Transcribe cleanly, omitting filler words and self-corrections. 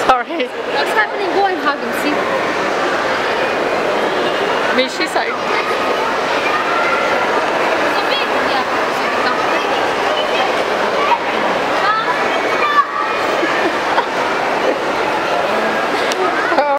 Sorry. What's happening? Go and hug him, see? Mishy side.